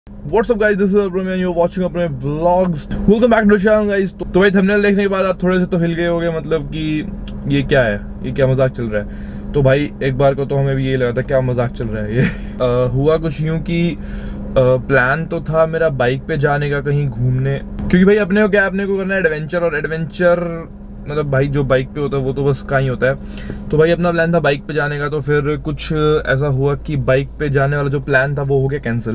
What's up guys, this is Abram and you're watching अपने vlogs. Welcome back to the channel guys. तो भाई thumbnail देखने के बाद आप थोड़े से तो हिल गए होंगे, मतलब कि ये क्या है, ये क्या मजाक चल रहा है। तो भाई एक बार को तो हमें भी ये लगा था क्या मजाक चल रहा है ये। हुआ कुछ यूँ कि प्लान तो था मेरा बाइक पे जाने का कहीं घूमने, क्योंकि भाई अपने को क्या, अपने को करना है एडवेंचर, और एडवेंचर मतलब भाई जो बाइक पे होता है वो तो बस कहीं होता है। तो भाई अपना प्लान था बाइक पे जाने का, तो फिर कुछ ऐसा हुआ कि बाइक पे जाने वाला जो प्लान था वो हो गया कैंसिल।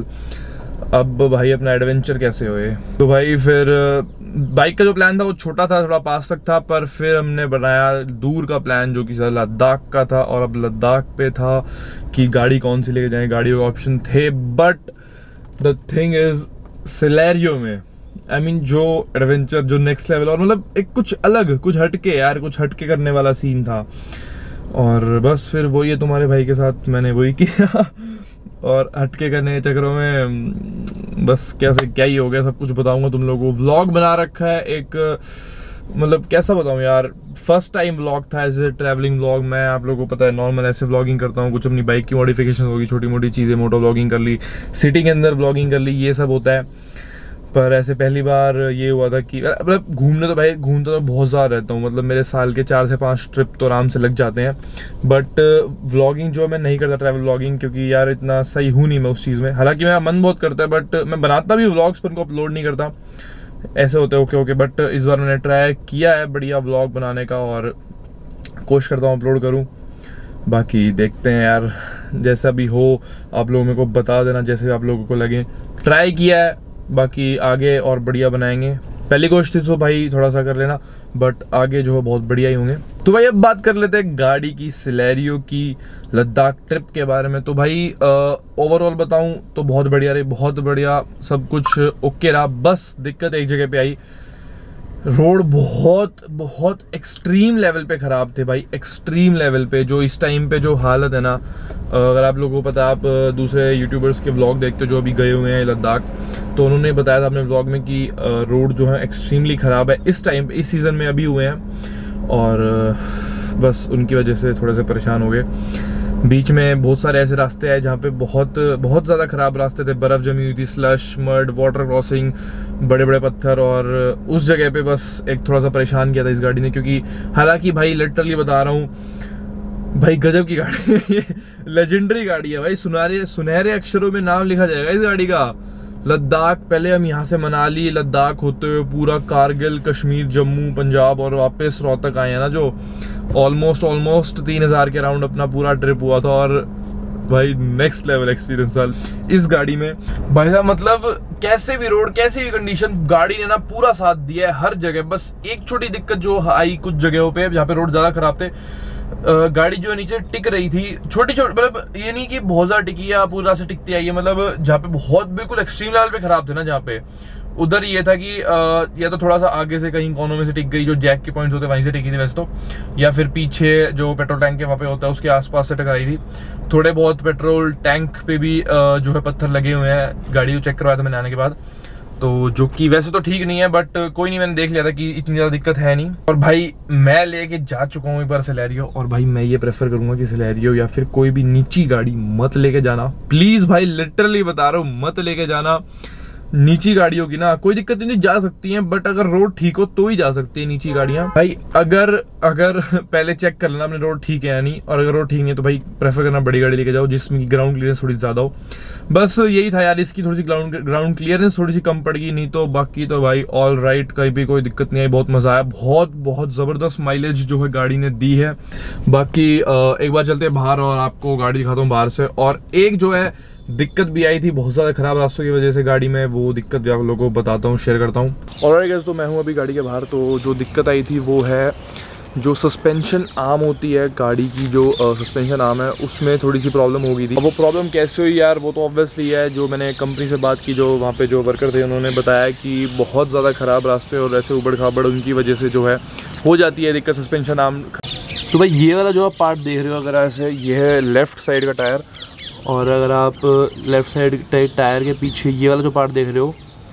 अब भाई अपना एडवेंचर कैसे होए। तो भाई फिर बाइक का जो प्लान था वो छोटा था, थोड़ा पास तक था, पर फिर हमने बनाया दूर का प्लान जो कि लद्दाख का था। और अब लद्दाख पे था कि गाड़ी कौन सी लेके जाएं, गाड़ियों के ऑप्शन थे, but the thing is Celerio में I mean, जो एडवेंचर जो नेक्स्ट लेवल और मतलब एक कुछ अलग, कुछ हटके यार, कुछ हटके करने वाला सीन था। और बस फिर वही है, तुम्हारे भाई के साथ मैंने वही किया और हटके करने के चक्करों में बस कैसे क्या ही हो गया, सब कुछ बताऊंगा तुम लोगों को। व्लॉग बना रखा है एक, मतलब कैसा बताऊं यार, फर्स्ट टाइम व्लॉग था ऐसे ट्रैवलिंग व्लॉग। मैं आप लोगों को पता है नॉर्मल ऐसे व्लॉगिंग करता हूँ, कुछ अपनी बाइक की मॉडिफिकेशन होगी, छोटी मोटी चीज़ें, मोटो व्लॉगिंग कर ली, सिटी के अंदर व्लॉगिंग कर ली, ये सब होता है। पर ऐसे पहली बार ये हुआ था कि मतलब घूमने तो भाई घूमता तो बहुत ज़्यादा रहता हूँ, मतलब मेरे साल के 4 से 5 ट्रिप तो आराम से लग जाते हैं। बट व्लॉगिंग जो मैं नहीं करता, ट्रैवल व्लॉगिंग, क्योंकि यार इतना सही हूँ नहीं मैं उस चीज़ में। हालांकि मेरा मन बहुत करता है, बट मैं बनाता भी व्लॉग्स पर उनको अपलोड नहीं करता, ऐसे होते ओके। बट इस बार मैंने ट्राई किया है बढ़िया व्लॉग बनाने का और कोशिश करता हूँ अपलोड करूँ। बाकी देखते हैं यार, जैसा भी हो आप लोगों मेरे को बता देना, जैसे आप लोगों को लगे। ट्राई किया है, बाकी आगे और बढ़िया बनाएंगे। पहली कोशिश थी तो भाई थोड़ा सा कर लेना, बट आगे जो है बहुत बढ़िया ही होंगे। तो भाई अब बात कर लेते हैं गाड़ी की, सिलेरियो की, लद्दाख ट्रिप के बारे में। तो भाई ओवरऑल बताऊं तो बहुत बढ़िया रही, बहुत बढ़िया, सब कुछ ओके रहा। बस दिक्कत एक जगह पे आई, रोड बहुत एक्सट्रीम लेवल पे ख़राब थे भाई, एक्सट्रीम लेवल पे। जो इस टाइम पे जो हालत है ना, अगर आप लोगों को पता है, आप दूसरे यूट्यूबर्स के व्लॉग देखते हो जो अभी गए हुए हैं लद्दाख, तो उन्होंने बताया था अपने व्लॉग में कि रोड जो है एक्सट्रीमली ख़राब है इस टाइम, इस सीज़न में अभी हुए हैं। और बस उनकी वजह से थोड़े से परेशान हो गए। बीच में बहुत सारे ऐसे रास्ते आए जहाँ पे बहुत ज़्यादा ख़राब रास्ते थे, बर्फ़ जमी हुई थी, स्लश, मड, वाटर क्रॉसिंग, बड़े बड़े पत्थर। और उस जगह पे बस एक थोड़ा सा परेशान किया था इस गाड़ी ने, क्योंकि हालांकि भाई लिटरली बता रहा हूँ भाई, गजब की गाड़ी है ये, लेजेंडरी गाड़ी है भाई, सुनहरे अक्षरों में नाम लिखा जाएगा इस गाड़ी का। लद्दाख, पहले हम यहाँ से मनाली लद्दाख होते हुए पूरा कारगिल, कश्मीर, जम्मू, पंजाब और वापस रोहतक आए हैं ना, जो ऑलमोस्ट 3000 के राउंड अपना पूरा ट्रिप हुआ था। और भाई नेक्स्ट लेवल एक्सपीरियंस था इस गाड़ी में भाई साहब, मतलब कैसे भी रोड, कैसे भी कंडीशन, गाड़ी ने ना पूरा साथ दिया है हर जगह। बस एक छोटी दिक्कत जो आई कुछ जगहों पे जहाँ पे रोड ज़्यादा खराब थे, गाड़ी जो नीचे टिक रही थी, छोटी मतलब ये नहीं कि बहुत ज़्यादा टिकी या पूरा से टिकती आई है, मतलब जहाँ पे बहुत बिल्कुल एक्सट्रीम लेवल पे खराब थे ना, जहाँ पे उधर ये था कि या तो थोड़ा सा आगे से कहीं कोनों में से टिक गई, जो जैक के पॉइंट्स होते हैं वहीं से टिकी थी वैसे तो, या फिर पीछे जो पेट्रोल टैंक के वहाँ पे होता है उसके आसपास से टकराई थी। थोड़े बहुत पेट्रोल टैंक पे भी जो है पत्थर लगे हुए हैं, गाड़ी को चेक करवाया था मैंने आने के बाद, तो जो कि वैसे तो ठीक नहीं है, बट कोई नहीं, मैंने देख लिया था कि इतनी ज़्यादा दिक्कत है नहीं। और भाई मैं लेके जा चुका हूँ एक बार सिलेरियो, और भाई मैं ये प्रेफर करूँगा कि सिलेरियो या फिर कोई भी नीची गाड़ी मत लेके जाना प्लीज़ भाई, लिटरली बता रहा हूँ, मत लेके जाना नीची गाड़ियों की ना। कोई दिक्कत नहीं, जा सकती हैं, बट अगर रोड ठीक हो तो ही जा सकती है नीची गाड़ियां भाई। अगर पहले चेक कर लेना अपने रोड ठीक है या नहीं, और अगर रोड ठीक नहीं है तो भाई प्रेफर करना बड़ी गाड़ी लेके जाओ जिसमें की ग्राउंड क्लियरनेस थोड़ी ज़्यादा हो। बस यही था यार, इसकी थोड़ी सी ग्राउंड क्लियरनेस थोड़ी सी कम पड़ गई, नहीं तो बाकी तो भाई ऑल राइट, कहीं भी कोई दिक्कत नहीं आई, बहुत मज़ा आया, बहुत ज़बरदस्त माइलेज जो है गाड़ी ने दी है। बाकी एक बार चलते हैं बाहर और आपको गाड़ी दिखाता हूँ बाहर से। और एक जो है दिक्कत भी आई थी बहुत ज़्यादा ख़राब रास्तों की वजह से गाड़ी में, वो दिक्कत भी आप लोगों को बताता हूँ, शेयर करता हूँ। और गाइस, तो मैं हूँ अभी गाड़ी के बाहर। तो जो दिक्कत आई थी वो है जो सस्पेंशन आर्म होती है गाड़ी की, जो सस्पेंशन आर्म है उसमें थोड़ी सी प्रॉब्लम हो गई थी। अब वो प्रॉब्लम कैसे हुई यार, वो तो ऑब्वियसली है, जो मैंने कंपनी से बात की, जो वहाँ पे जो वर्कर थे उन्होंने बताया कि बहुत ज़्यादा ख़राब रास्ते और ऐसे उबड़ खाबड़, उनकी वजह से जो है हो जाती है दिक्कत सस्पेंशन आर्म। तो भाई ये वाला जो आप पार्ट देख रहे हो, अगर ऐसे, ये है लेफ़्ट साइड का टायर, और अगर आप लेफ़्ट साइड टायर के पीछे ये वाला जो पार्ट देख रहे हो,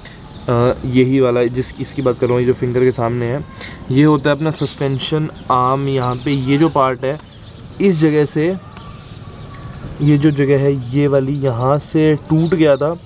यही वाला इसकी बात कर रहा हूँ, ये जो फिंगर के सामने है, ये होता है अपना सस्पेंशन आर्म। यहाँ पे ये जो पार्ट है, इस जगह से ये जो जगह है ये वाली यहाँ से टूट गया था,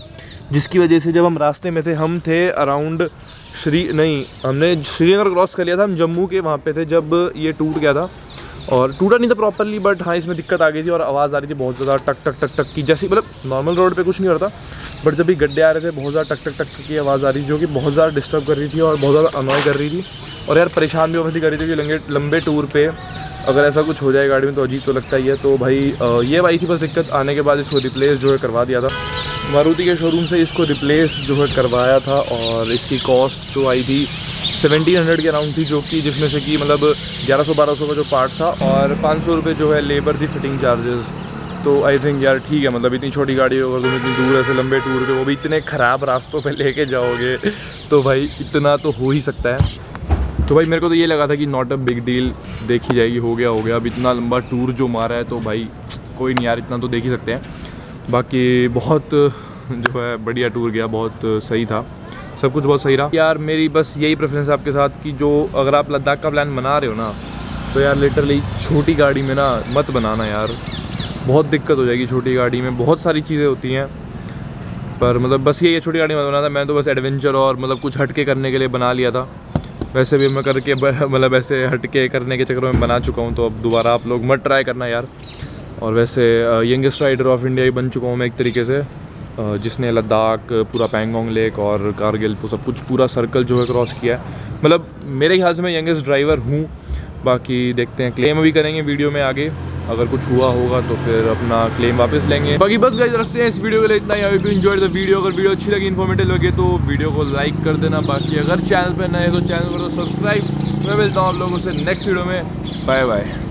जिसकी वजह से जब हम रास्ते में थे, हम थे अराउंड हमने श्रीनगर क्रॉस कर लिया था, हम जम्मू के वहाँ पे थे जब ये टूट गया था। और टूटा नहीं था प्रॉपरली, बट हाँ इसमें दिक्कत आ गई थी और आवाज़ आ रही थी बहुत ज़्यादा टक टक टक टक की, जैसी मतलब नॉर्मल रोड पे कुछ नहीं हो रहा था, बट जब भी गड्ढे आ रहे थे बहुत ज़्यादा टक टक टक की आवाज़ आ रही थी, जो कि बहुत ज़्यादा डिस्टर्ब कर रही थी और बहुत ज़्यादा अनॉय कर रही थी। और यार परेशान भी ऑब्वियसली कर रही थी कि लंबे टूर पे अगर ऐसा कुछ हो जाए गाड़ी में तो अजीब तो लगता ही है। तो भाई ये आई थी बस दिक्कत। आने के बाद इसको रिप्लेस जो है करवा दिया था मारुति के शोरूम से, इसको रिप्लेस जो है करवाया था और इसकी कॉस्ट जो आई थी 1700 के अराउंड थी, जो कि जिसमें से कि मतलब 1100-1200 का जो पार्ट था और 500 रुपये जो है लेबर थी फिटिंग चार्जेस। तो आई थिंक यार ठीक है, मतलब इतनी छोटी गाड़ी अगर तुम इतनी दूर ऐसे लंबे टूर पे वो भी इतने ख़राब रास्तों पे लेके जाओगे तो भाई इतना तो हो ही सकता है। तो भाई मेरे को तो ये लगा था कि नॉट अ बिग डील, देखी जाएगी, हो गया। अब इतना लंबा टूर जो मारा है तो भाई कोई नहीं यार, इतना तो देख ही सकते हैं। बाकी बहुत जो है बढ़िया टूर गया, बहुत सही था, सब कुछ बहुत सही रहा यार। मेरी बस यही प्रेफरेंस है आपके साथ कि जो अगर आप लद्दाख का प्लान बना रहे हो ना तो यार लिटरली छोटी गाड़ी में ना मत बनाना यार, बहुत दिक्कत हो जाएगी। छोटी गाड़ी में बहुत सारी चीज़ें होती हैं, पर मतलब बस ये छोटी गाड़ी में बना था। मैं तो बस एडवेंचर और मतलब कुछ हटके करने के लिए बना लिया था, वैसे भी मैं करके मतलब ऐसे हटके करने के चक्कर में बना चुका हूँ, तो अब दोबारा आप लोग मत ट्राई करना यार। और वैसे यंगेस्ट राइडर ऑफ इंडिया ही बन चुका हूँ मैं एक तरीके से, जिसने लद्दाख, पूरा पैंगोंग लेक और कारगिल वो सब कुछ पूरा सर्कल जो है क्रॉस किया है। मतलब मेरे ख्याल से मैं यंगेस्ट ड्राइवर हूँ। बाकी देखते हैं, क्लेम भी करेंगे वीडियो में आगे, अगर कुछ हुआ होगा तो फिर अपना क्लेम वापस लेंगे। बाकी बस गाइस रखते हैं इस वीडियो के लिए इतना ही। I hope you enjoyed the video. अगर वीडियो अच्छी लगी, इन्फॉर्मेटिव लगे तो वीडियो को लाइक कर देना। बाकी अगर चैनल पे नए हो तो चैनल को सब्सक्राइब। मैं मिलता हूँ आप लोगों से नेक्स्ट वीडियो में। Bye bye.